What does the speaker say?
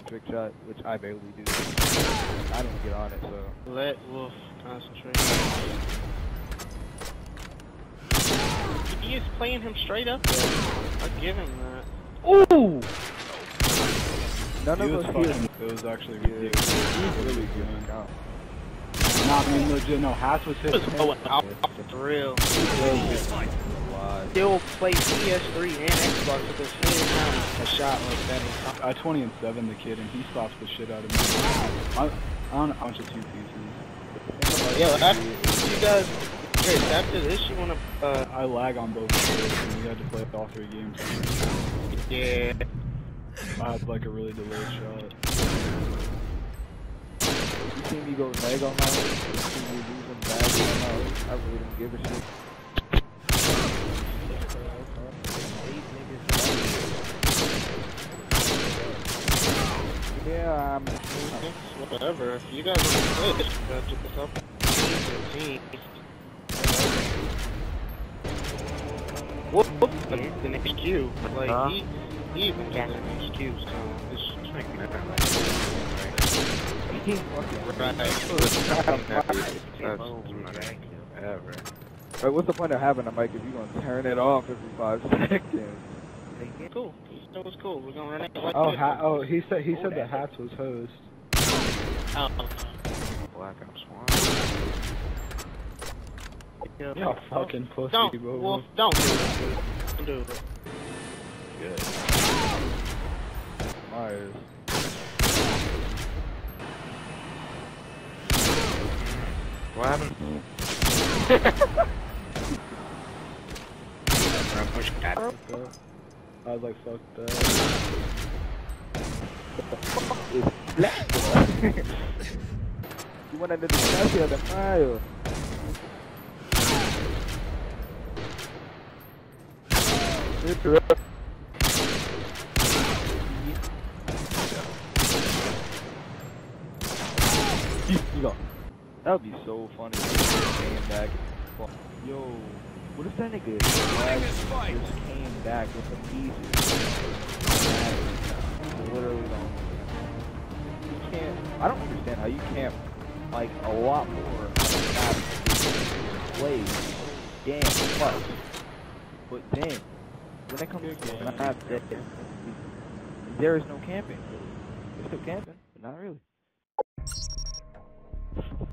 trick shot, which I barely do. I don't get on it, so. Let Wolf concentrate. He is playing him straight up there. I'll give him that. Ooh! None He of was us fucking, here. it was actually ridiculous. He's really good. Nah, I mean, legit, no, Hxtz was his. For real. Still play PS3 and Xbox at the same time. A shot like that. I 20-7 the kid, and he stops the shit out of me. I'm just 2 pieces. Yo, after you guys, after this, you wanna? I lag on both players, and we had to play all 3 games. Yeah. I had like a really delayed shot. You see me go leg on my own? You see me losing bad on my own? I really don't give a shit. Yeah, whatever. If you guys want to play this, you gotta check this out. Whoop, whoop. The next Q. Like, he even got the next Q, so it's making it ever. Right, what's the point of having a mic if you're gonna turn it off every 5 seconds? Cool. That was cool. We're gonna run it. Oh, he said that Hxtz was host. Black Ops 1. Yeah, fucking pussy, Bovu. Wolf, don't do it. Don't do it. Good. Myers. What happened? I was like, fuck that. You went under the castle of the fire. That would be so funny if he came back. Yo, what if that nigga just came back with the pieces? Literally don't. You can't. I don't understand how you can't like a lot more plays. Damn, fuck. But then, when it comes to map, there is no camping. There's still camping, but not really.